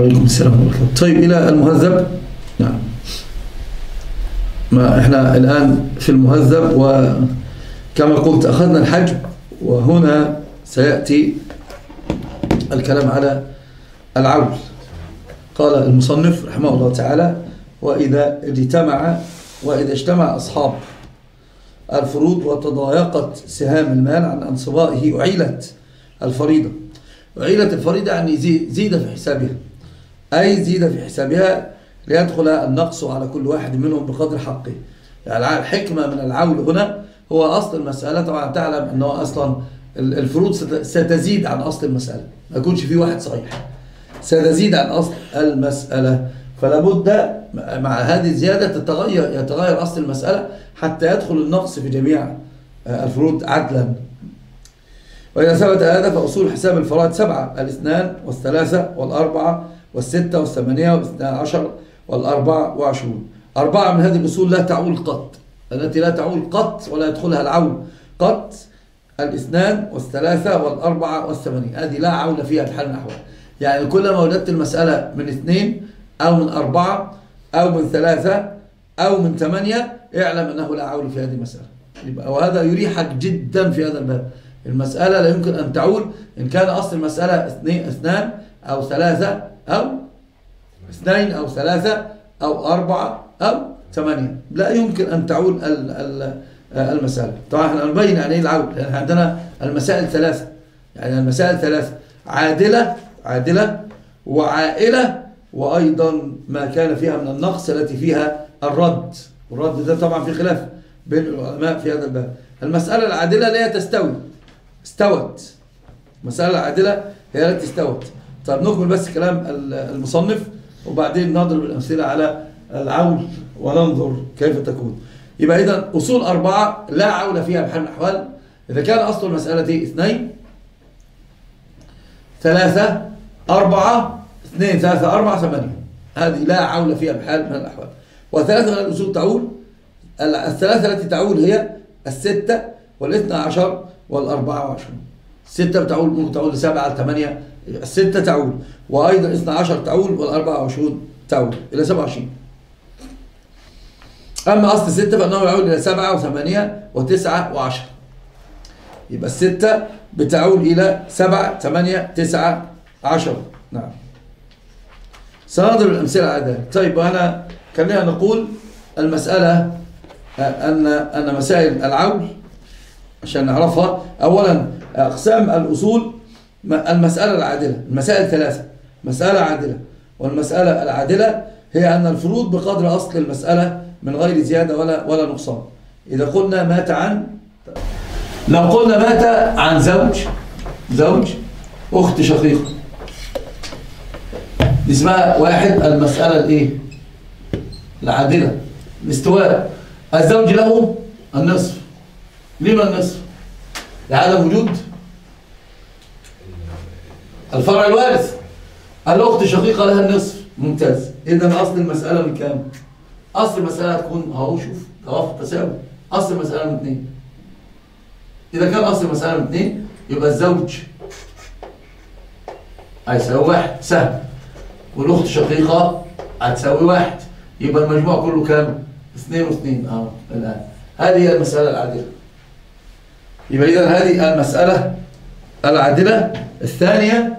وعليكم السلام ورحمة الله. طيب إلى المهذب. نعم، ما إحنا الآن في المهذب، وكما قلت أخذنا الحجم، وهنا سيأتي الكلام على العول. قال المصنف رحمه الله تعالى: وإذا اجتمع أصحاب الفروض وتضايقت سهام المال عن أنصبائه أعيلت الفريضة. أعيلت الفريضة يعني زيد في حسابها، أي زيد في حسابها ليدخل النقص على كل واحد منهم بقدر حقه. يعني الحكمة من العول هنا هو أصل المسألة. طبعا تعلم أنه أصلا الفروض ستزيد عن أصل المسألة، ما يكونش في واحد صحيح، ستزيد عن أصل المسألة، فلا بد مع هذه الزيادة يتغير أصل المسألة حتى يدخل النقص في جميع الفروض عدلا. وإذا ثبت هذا فأصول حساب الفرائض 7: 2 و3 و4 و6 و8 و12 و24. 4 من هذه الأصول لا تعول قط، التي لا تعول قط ولا يدخلها العول قط: 2 و3 و4 و8. هذه لا عول فيها بحال من الأحوال. يعني كلما وجدت المسألة من 2 أو من 4 أو من 3 أو من 8 اعلم أنه لا عول في هذه المسألة. وهذا يريحك جدا في هذا الباب. المسألة لا يمكن أن تعول إن كان أصل المسألة 2 أو 3 أو 2 أو 3 أو 4 أو 8، لا يمكن أن تعول المسألة. طبعا احنا نبين يعني ايه العول، لأن عندنا المسائل 3، يعني المسائل 3: عادلة وعائلة، وأيضا ما كان فيها من النقص التي فيها الرد. والرد ده طبعا في خلاف بين العلماء في هذا الباب. المسألة العادلة لا استوت. المسألة العادلة هي التي استوت. طيب نكمل بس كلام المصنف وبعدين نضرب الأمثلة على العول وننظر كيف تكون. يبقى إذن أصول 4 لا عول فيها بحال من الأحوال. إذا كان أصل المسألة 2 3 4 2 3 4 8، هذه لا عول فيها بحال من الأحوال. وثلاثة من الأصول تعول. الثلاثة التي تعول هي 6 وال12 وال24. 6 بتعول، ممكن تعول ل7 ل8، 6 تعول، وأيضا 12 تعول، وال24 تعول إلى 27. أما أصل 6 فإنه يعود إلى 7 و8 و9 و10. يبقى 6 بتعول إلى 7 8 9 10. نعم، سنضرب الأمثلة على ذلك. طيب وأنا خلينا نقول المسألة أن مسائل العول عشان نعرفها. أولا أقسام الأصول: المسألة العادلة، المسائل 3: مسألة عادلة، والمسألة العادلة هي أن الفروض بقدر أصل المسألة من غير زيادة ولا نقصان. إذا قلنا مات عن، لو قلنا مات عن زوج أخت شقيقة، اسمها واحد المسألة الإيه؟ العادلة، الاستواء. الزوج له النصف. لما النصف؟ لعدم وجود الفرع الوارث. الأخت الشقيقة لها النصف. ممتاز. إذا أصل المسألة من كام؟ أصل المسألة تكون أهو، شوف توافق تساوي. أصل المسألة من 2. إذا كان أصل المسألة من 2 يبقى الزوج هيساوي 1 سهم، والأخت الشقيقة هتساوي 1، يبقى المجموع كله كام؟ 2 و2 أهو. الآن هذه هي المسألة العادلة. يبقى إذا هذه المسألة العادلة. الثانية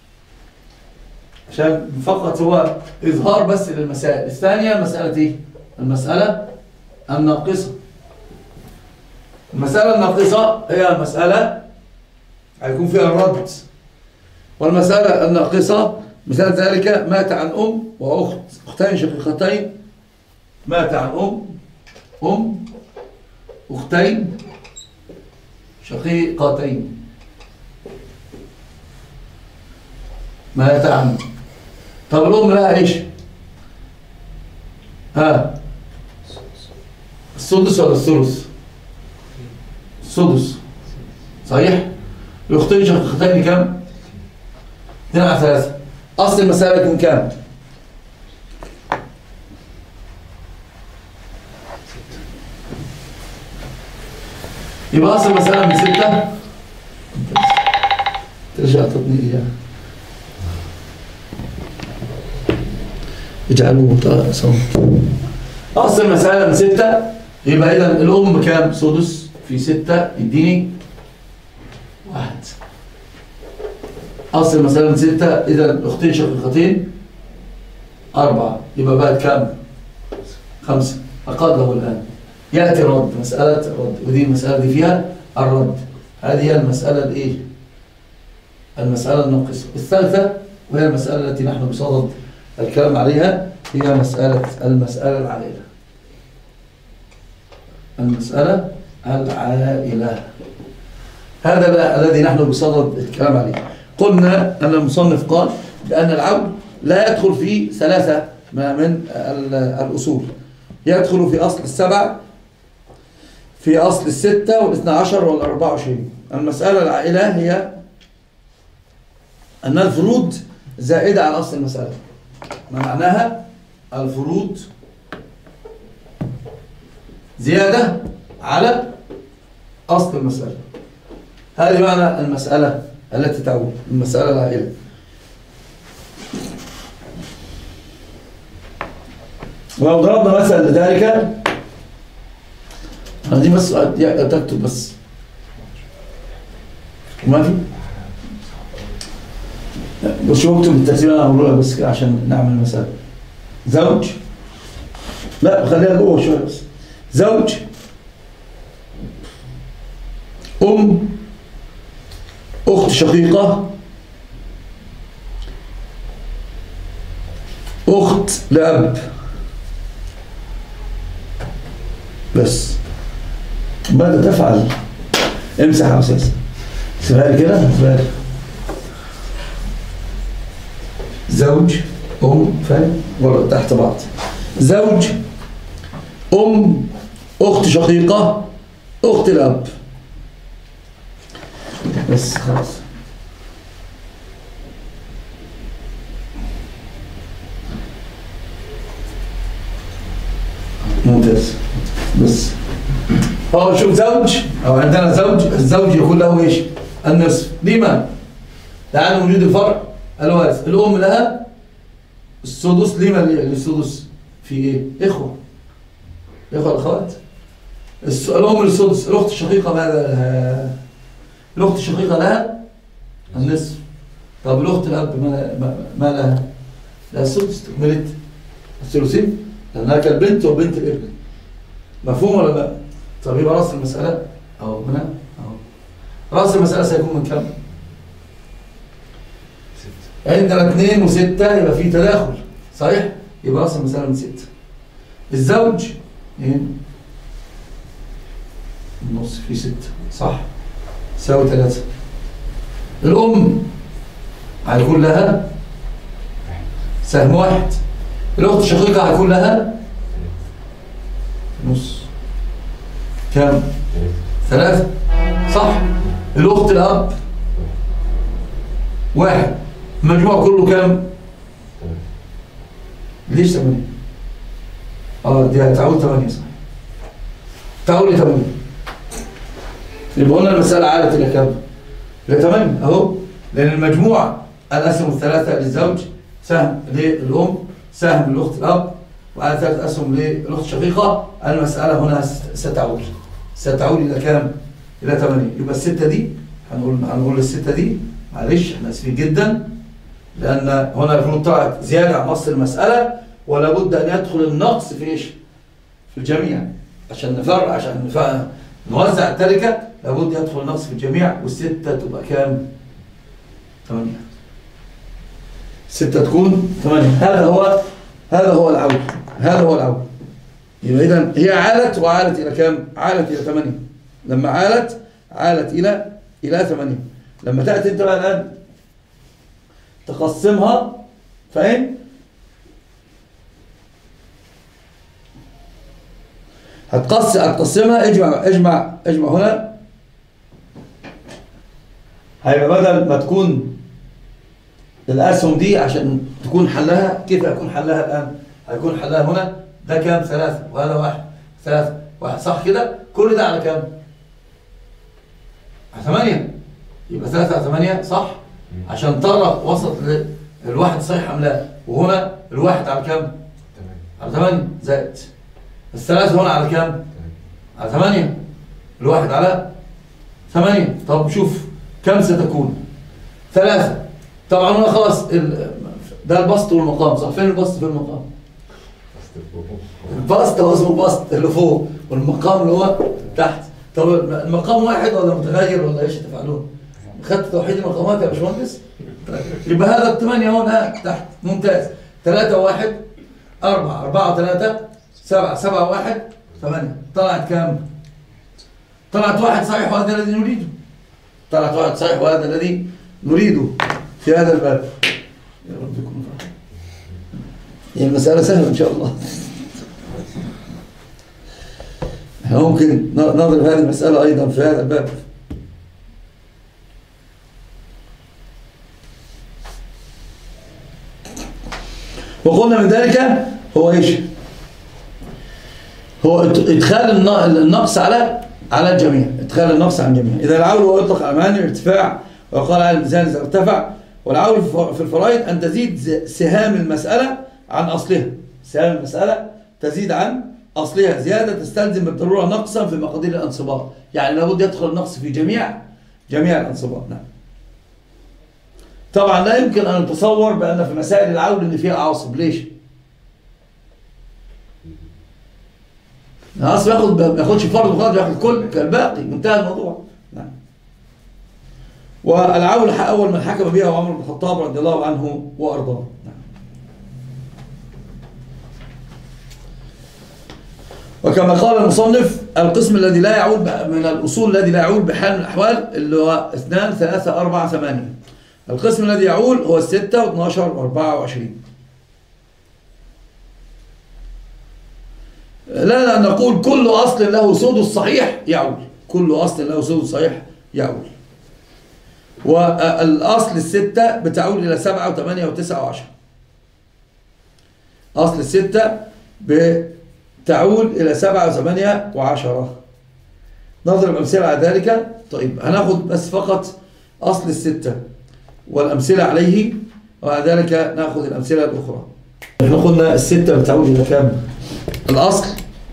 عشان فقط هو إظهار بس للمسائل. الثانية مسألة إيه؟ المسألة الناقصة. المسألة الناقصة هي مسألة هيكون فيها الرد. والمسألة الناقصة مثال ذلك: مات عن أم وأخت، أختين شقيقتين. مات عن أم أختين شقيقتين. مات عن، طب الأم لها إيش؟ السدس ولا الثلث؟ السدس صحيح. الأختين شقيقتين كم؟ 2 على 3. أصل المسألة يكون كام؟ 6. يبقى أصل المسألة من 6. ترجع تطني إياها. اجعلوه صوت. أصل المسألة من 6، يبقى إذا الأم كام؟ سدس في 6 يديني 1. أصل المسألة من 6، إذا الأختين شقيقتين 4، يبقى بقت كام؟ 5. أقاد له الآن. يأتي رد، مسألة رد، ودي المسألة دي فيها الرد. هذه هي المسألة الإيه؟ المسألة الناقصة. الثالثة وهي المسألة التي نحن بصدد الكلام عليها، هي المسألة العائلة. المسألة العائلة، هذا بقى الذي نحن بصدد الكلام عليه. قلنا أن المصنف قال بأن العول لا يدخل في 3 من الأصول، يدخل في أصل 7، في أصل 6 وال12 وال24. المسألة العائلة هي أن الفروض زائدة على أصل المسألة. ما معناها؟ الفروض زيادة على أصل المسألة. هذه معنى المسألة التي تعود المسألة العائلة. ولو ضربنا مثلا لذلك، هذه بس تكتب بس ما في، بس شو اكتب الترتيب انا هقولها بس عشان نعمل المسألة. زوج، لا خليها جوه شويه بس. زوج، أم، أخت شقيقة، أخت لأب، بس. ماذا تفعل؟ امسح يا أستاذ، سيبها لي كده، سيبها لي. زوج، أم، فاهم؟ ولا تحت بعض. زوج، أم، أخت شقيقة، أخت الأب، بس خلاص. ممتاز. بس شوف زوج، أو عندنا زوج، الزوج يكون له إيش؟ النصف. لما؟ لأن وجود الفرع الوارث. الأم لها السدس. لما للسدس؟ في إيه؟ إخوة الأخوات. الأم للسدس. الأخت الشقيقة ماذا لها؟ الأخت الشقيقة لها النصف. طب الأخت الأب ما لها؟ لها السدس. تكملت الثلثين لأنها كالبنت وبنت الابن. مفهوم ولا لا؟ طب يبقى رأس المسألة أهو هنا أهو. رأس المسألة سيكون من كم؟ 6. عندنا 2 و6 يبقى في تداخل، صحيح؟ يبقى رأس المسألة من 6. الزوج النص في 6، صح؟ يساوي 3. الأم هيكون لها سهم 1. الأخت الشقيقة هيكون لها نص. كم؟ 3، صح؟ الأخت الأب 1. المجموع كله كم؟ ليش 8؟ دي هتعود 8، صح؟ تعود ل 8. يبقى قلنا المسألة عادت إلى كم؟ إلى 8 أهو، لأن المجموع الأسهم الثلاثة للزوج، سهم للأم، سهم للأخت الأب، وعلى 3 أسهم للأخت الشقيقة. المسألة هنا ستعود إلى كم؟ إلى 8. يبقى الستة دي هنقول الستة دي، معلش احنا اسفين جدا، لأن هنا الفروض طلعت زيادة عن أصل المسألة، ولا بد أن يدخل النقص في إيش؟ في الجميع، عشان نوزع التركة لابد يدخل النقص في الجميع. والستة تبقى كام؟ 8. 6 تكون 8. هذا هو العول. يبقى إذن هي عالت وعالت إلى كم؟ عالت إلى 8. لما عالت إلى 8. لما تأتي أنت بقى الآن تقسمها، فاهم؟ هتقسمها. اجمع هنا. هيبقى بدل ما تكون الأسهم دي عشان تكون حلها، كيف هيكون حلها الآن؟ هيكون حلها هنا ده كام؟ 3 وهذا 1. 3 1، صح كده؟ كل ده على كام؟ على 8. يبقى 3 على 8، صح؟ عشان ترى وسط الواحد صحيح أم لا. وهنا الواحد على كام؟ على 8 زائد الثلاثة هنا على كام؟ على 8. الواحد على 8. طب شوف كم ستكون؟ 3. طبعا هنا خلاص ده البسط والمقام صح؟ فين البسط في المقام؟ البسط هو اسمه البسط اللي فوق، والمقام اللي هو تحت. طب المقام واحد ولا متغير ولا ايش تفعلون؟ خدت توحيد المقامات يا باشمهندس؟ يبقى هذا الثمانية هنا تحت. ممتاز. 3 و1 4 4 و3 7 7 و1 8. طلعت كام؟ طلعت 1 صحيح وهذا الذي نريده. طلعت 1 صحيح وهذا الذي نريده في هذا الباب. يا رب يكون فرح. هي المسألة سهلة إن شاء الله. احنا ممكن نضرب هذه المسألة أيضا في هذا الباب. وقلنا من ذلك هو ايش؟ هو ادخال النقص على الجميع، ادخال النقص على الجميع. اذا العول هو يطلق على معنى الارتفاع، وقال على الميزان اذا ارتفع. والعول في الفرائض ان تزيد سهام المسألة عن اصلها. سهام المسألة تزيد عن اصلها زيادة تستلزم بالضرورة نقصا في مقادير الانصباط، يعني لابد يدخل النقص في جميع الانصباط. نعم. طبعا لا يمكن ان نتصور بان في مسائل العول ان فيها عواصب. ليش؟ اصلا ما ياخدش فرض وخلاص، ياخد كل كالباقي، منتهى الموضوع. نعم. والعول اول من حكم بها هو عمر بن الخطاب رضي الله عنه وارضاه. نعم. وكما قال المصنف القسم الذي لا يعول من الاصول الذي لا يعول بحال من الاحوال اللي هو 2 3 4 8. القسم الذي يعول هو 6 و12 و24. لا نقول كل أصل له سدس صحيح يعول. كل أصل له سدس صحيح يعول. والأصل 6 بتعول إلى 7 و8 و9 و10. أصل 6 بتعول إلى 7 و8 و10. نضرب أمثلة على ذلك. طيب هناخد بس فقط أصل 6 والأمثلة عليه، وبعد ذلك نأخذ الأمثلة الأخرى. احنا قلنا 6 بتعول إلى كام؟ الأصل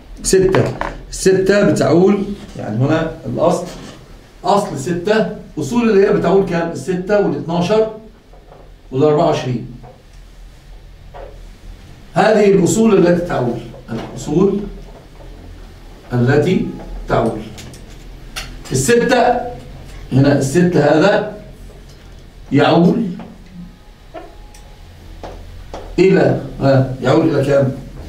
6 بتعول، يعني هنا الأصل أصل 6 أصول اللي هي بتعول كام؟ 6 وال12 وال24. هذه الأصول التي تعول، الأصول التي تعول. 6 هنا 6 هذا يعول إلى يعول إلى كام؟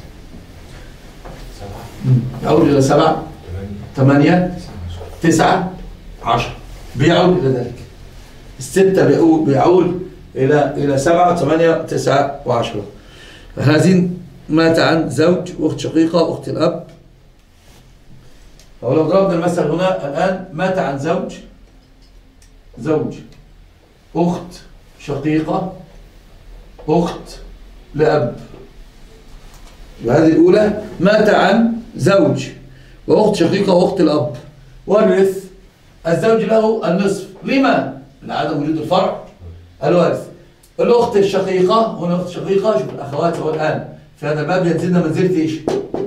يعول إلى 7 8 9 10. بيعول إلى ذلك. 6 بيعول إلى 7 8 9 و10. هذه مات عن زوج، أخت شقيقة، أخت الأب. ولو ضربنا المثل هنا الآن مات عن زوج، أخت شقيقة، أخت لأب. وهذه الأولى مات عن زوج وأخت شقيقة وأخت الأب. ورث الزوج له النصف. لما؟ لعدم وجود الفرع الوارث. الأخت الشقيقة هنا أخت شقيقة. شوف الأخوات هو الآن في هذا الباب ينزلنا منزلة إيش؟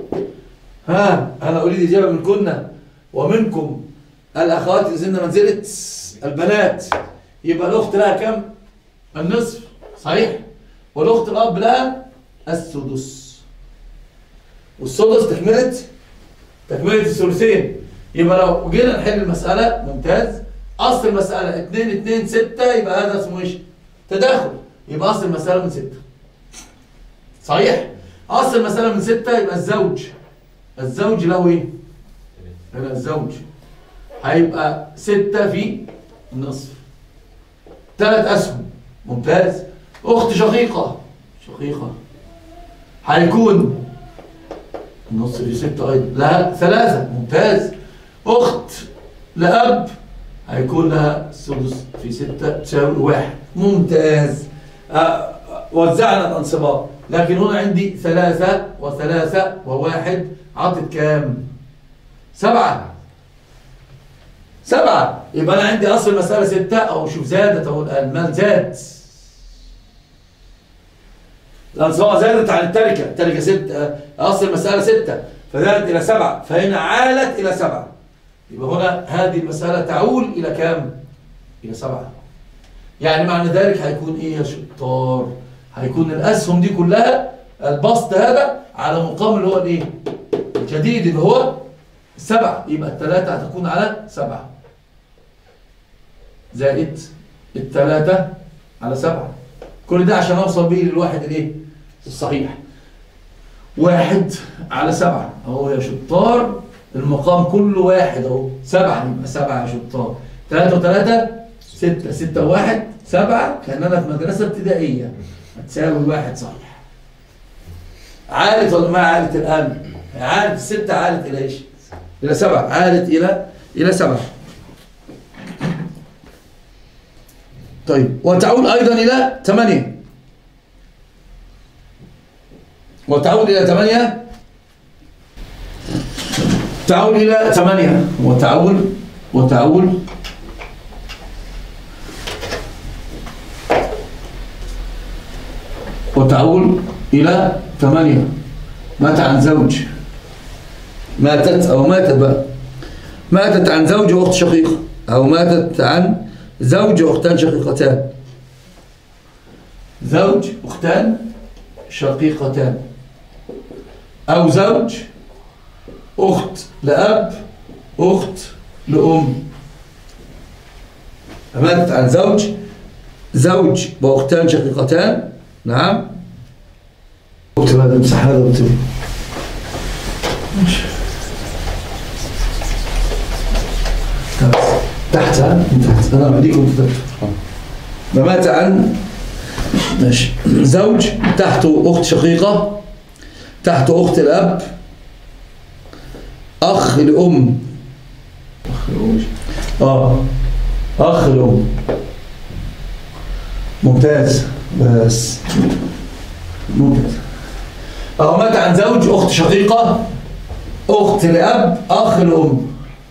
أنا أريد إجابة من كنا ومنكم. الأخوات ينزلنا منزلة البنات. يبقى الأخت لها كم؟ النصف صحيح؟ والأخت الأب لها السدس. والسدس تكملة الثلثين. يبقى لو جينا نحل المسألة ممتاز. أصل المسألة 2 2 6 يبقى هذا اسمه إيش؟ تداخل. يبقى أصل المسألة من 6 صحيح؟ أصل المسألة من 6 يبقى الزوج له إيه؟ هنا الزوج هيبقى 6 في النصف، 3 أسهم. ممتاز. أخت شقيقة هيكون النص في 6 أيضا، لها 3. ممتاز. أخت لأب هيكون لها السدس في 6 تساوي 1. ممتاز. وزعنا الأنصبات، لكن هنا عندي 3 و3 و1 عطت كام؟ 7. يبقى أنا عندي أصل المسألة 6. أو شوف زادت أهو الآن، المال زاد. الأنصبة زادت عن التركة 6، أصل المسألة 6 فزادت إلى 7، فهنا عالت إلى 7. يبقى هنا هذه المسألة تعول إلى كام؟ إلى 7. يعني معنى ذلك هيكون إيه يا شطار؟ هيكون الأسهم دي كلها البسط هذا على مقام اللي هو الإيه؟ الجديد اللي هو 7. يبقى الثلاثة هتكون على 7 زائد الثلاثة على 7. كل ده عشان أوصل بيه للواحد الإيه؟ الصحيح. 1 على 7 أهو يا شطار، المقام كله 1 أهو 7. يبقى 7 يا شطار. 3 و3 6، 6 و1 7، كأننا في مدرسة ابتدائية. هتساوي الواحد صحيح. عالت ولا ما عالت الآن؟ عالت. 6 عالت إلى إيش؟ إلى 7. عالت إلى 7. طيب وتعود أيضا إلى 8. وتعود إلى 8. تعود إلى 8 وتعود إلى 8. مات عن زوج، ماتت أو ماتت بقى، ماتت عن زوج وأخت شقيقة، أو ماتت عن زوج وأختان شقيقتان. زوج أختان شقيقتان، أو زوج أخت لأب أخت لأم. ماتت عن زوج وأختان شقيقتان. نعم. اكتب هذا، امسح هذا واكتب. تحت أنا أعطيك وأنت تكتب. مات عن ماشي زوج تحته أخت شقيقة، تحته أخت الأب، أخ لأم، أخ لأم. ممتاز. بس ممتاز. أهو مات عن زوج أخت شقيقة، أخت لأب، أخ لأم.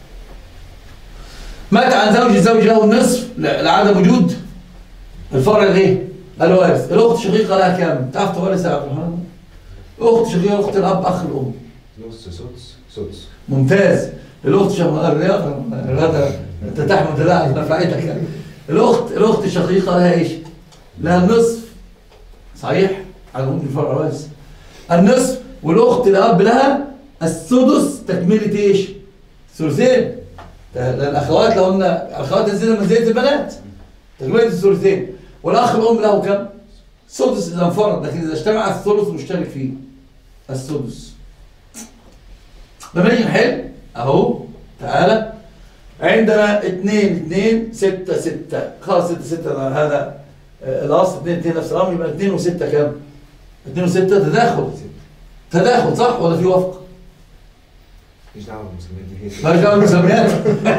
مات عن زوج، الزوج له النصف لعدم وجود الفرع الايه؟ الوارث. الاخت الشقيقه لها كام؟ تعرف تورث يا عبد الرحمن؟ اخت شقيقه، اخت الاب، اخ الام. نص سدس. ممتاز. الاخت الرياضه الرياضه انت تحمد الله على نفعتك يعني. الاخت الشقيقه لها ايش؟ لها النصف. صحيح؟ على ممكن الفرع الوارث النصف، والاخت الاب لها السدس تكمله ايش؟ ثلثين. الاخوات لو قلنا الاخوات تنزل منزله البنات تكمله الثلثين، والاخ الام له كم؟ سدس اذا انفرد، لكن اذا اجتمع الثلث مشترك فيه السدس. لما نيجي نحل اهو تعالى، عندنا 2 6 خلاص 6 هذا الاصل 2 نفس الامر، يبقى 2 و6 كم؟ 2 و6 تداخل صح ولا في وفق؟ مش دعوه بالمسميات دي، ماليش دعوه بالمسميات.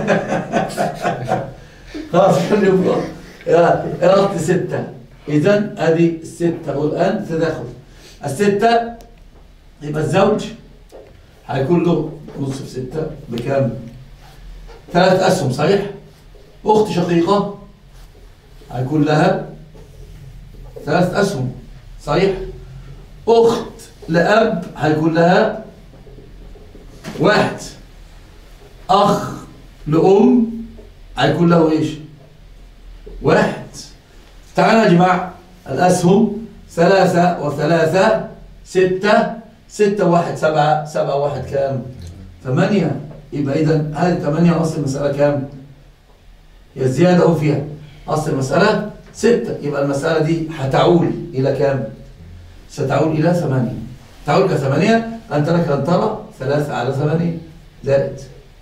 خلاص خلي يبقى الاخت 6. اذا ادي 6 والان تداخل. 6 يبقى الزوج هيكون له نص في 6 بكام؟ 3 اسهم صحيح؟ اخت شقيقه هيكون لها 3 اسهم صحيح؟ اخت لاب هيكون لها 1. اخ لام هيكون له ايش؟ 1. تعالوا يا جماعه الاسهم 3 و3 6، 6 و1 7، 7 و1 كام؟ 8. يبقى اذا هذه 8 اصل المساله كام؟ هي الزياده اهو فيها اصل المساله 6. يبقى المساله دي هتعول الى كام؟ ستعول الى 8. تعول الى 8. انت لك ان ترى 3 على 8 زائد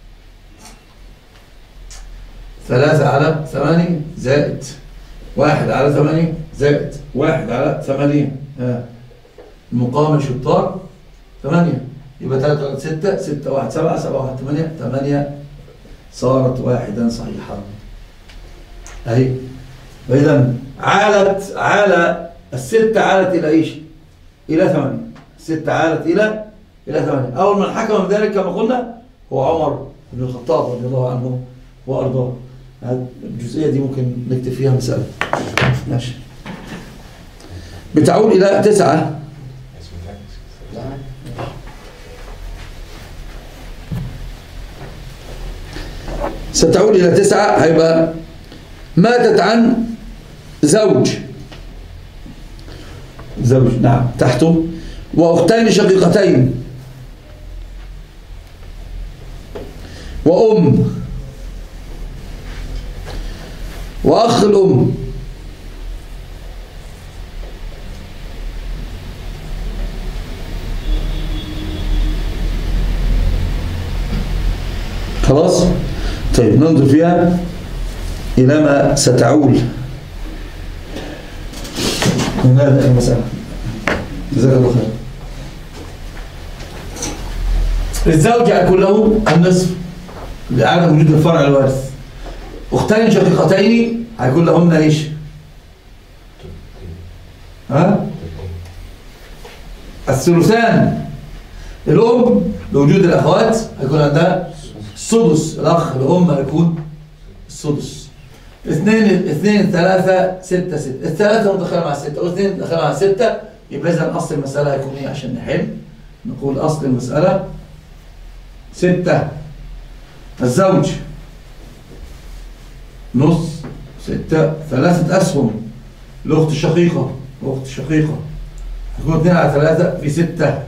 3 على 8 زائد 1 على 8 زائد 1 على 8. المقام شطار 8. يبقى 3 6 6 1 7 7 1 8 8 صارت واحدا صحيحا. اهي. فاذا عال الستة عالت الى ايش؟ الى 8. 6 عالت الى 8. اول من حكم بذلك كما قلنا هو عمر بن الخطاب رضي الله عنه وارضاه. الجزئيه دي ممكن نكتب فيها مساله. ماشي. بتعود إلى 9. ستعود إلى 9. هيبقى ماتت عن زوج نعم تحته، وأختين شقيقتين، وأم، وأخ الأم، خلاص. طيب ننظر فيها إلى ما ستعول من هذه المسألة. جزاك الله خير. الزوج يكون له النصف لعدم وجود الفرع الوارث. أختين شقيقتين هيكون لهن ايش؟ الثلثان. الأم بوجود الأخوات هيكون عندها السدس. الأخ الأم هيكون السدس. 2 3 6 6. الثلاثة مدخلة مع 6 واثنين مدخلة مع 6. يبقى إذا أصل المسألة هيكون إيه عشان نحل؟ نقول أصل المسألة 6. الزوج نص 6 3 أسهم. الأخت الشقيقة هتكون 2 على 3 في 6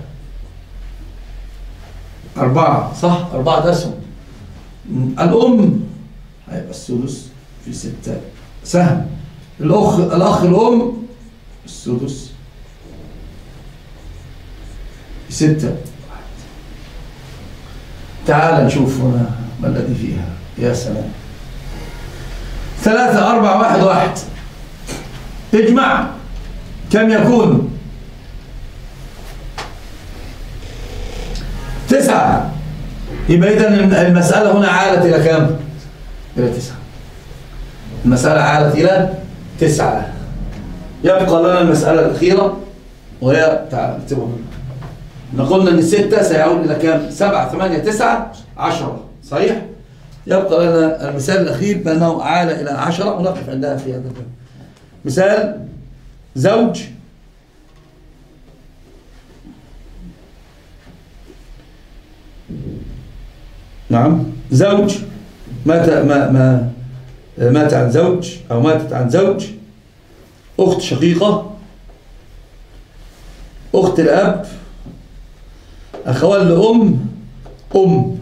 4 صح؟ 4 أسهم. الأم هيبقى السدس في 6 سهم. الأخ الأم السدس في 6. تعال نشوف هنا ما الذي فيها. يا سلام. 3 4 1 1. اجمع كم يكون؟ 9. يبقى إذن المسألة هنا عالت إلى كم؟ إلى 9. المسألة عالت إلى 9. يبقى لنا المسألة الأخيرة وهي تعال نكتبها. قلنا أن 6 سيعود إلى كم؟ 7 8 9 10 صحيح؟ يبقى لنا المثال الأخير بأنه عال إلى 10 ونقف عندها في هذا الباب. مثال زوج نعم زوج مات عن زوج أو ماتت عن زوج، أخت شقيقة، أخت الأب، أخوان لأم، أم.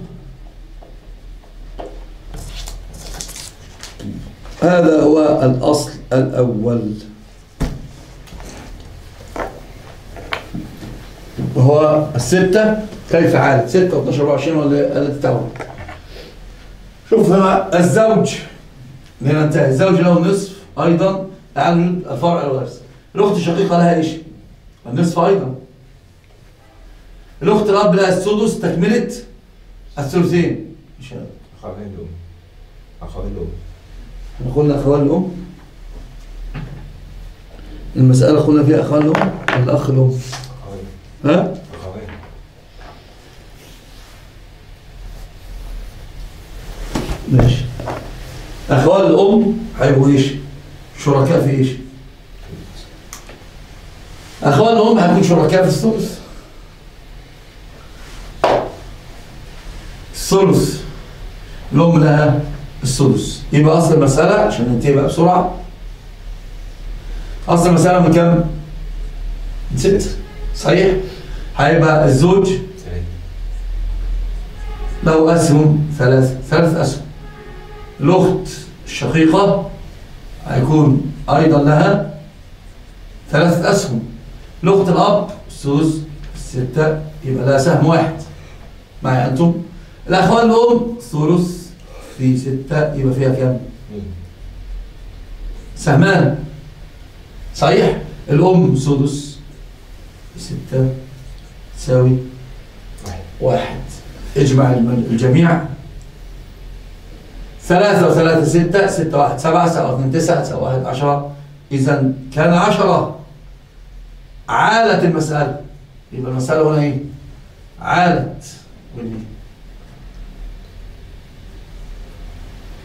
هذا هو الأصل الأول وهو 6. كيف عالت 6 و12 و20 ولا تتعود؟ شوف هنا الزوج هنا انتهى. الزوج له النصف أيضا عن الفرع الوارث. الأخت الشقيقة لها إيش؟ النصف أيضا. الأخت الأب لها السدس تكملة الثلثين. إن شاء الله. أخوان الأم. احنا قلنا أخوان الأم. المسألة قلنا فيها أخوان الأم ولا أخ الأم؟ ها؟ ماشي. أخوان الأم هيبقوا إيش؟ شركاء في إيش؟ أخوان الأم هيكون شركاء في الثلث. الثلث الأم لها السدس. يبقى أصل المسألة عشان ننتهي بقى بسرعة. أصل المسألة من كم؟ من 6 صحيح؟ هيبقى الزوج له أسهم 3 أسهم. الأخت الشقيقة هيكون أيضا لها 3 أسهم. الأخت الأب السدس 6 يبقى لها سهم 1 معي أنتم. الأخوان الأم ثلث في 6 يبقى فيها كم؟ سهمان صحيح؟ الأم سدس في 6 تساوي 1. اجمع الجميع. 3 و3 6 6 1 7 7 2 9 9 1 10. إذا كان 10. عالت المسألة. يبقى المسألة هنا إيه؟ عالت.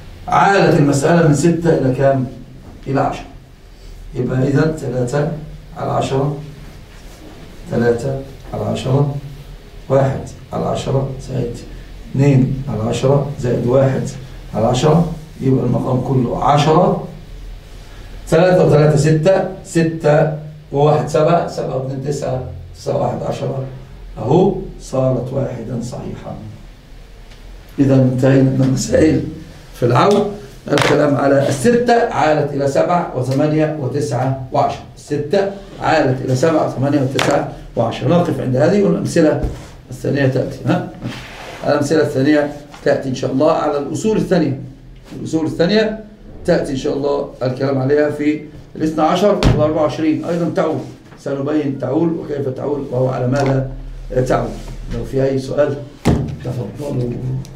عالت المسألة من 6 إلى كام؟ إلى 10. يبقى إذا 3 على 10 3 على 10 1 على 10 زائد 2 على 10 زائد 1 على 10 يبقى المقام كله 10. 3 و3 6 6 و1 7 7 و2 9 9 و1 10 أهو صارت واحدا صحيحا. إذا انتهينا من المسائل في العول. الكلام على الستة عالت إلى 7 و8 و9 و10. الستة عالت إلى 7 و8 و9 و10. نقف عند هذه والأمثلة الثانية تأتي. الأمثلة الثانية تأتي إن شاء الله على الأصول الثانية. الأصول الثانية تأتي إن شاء الله الكلام عليها في 12 و24 أيضا تعول. سنبين تعول وكيف تعول وهو على ماذا تعول. لو في أي سؤال تفضلوا.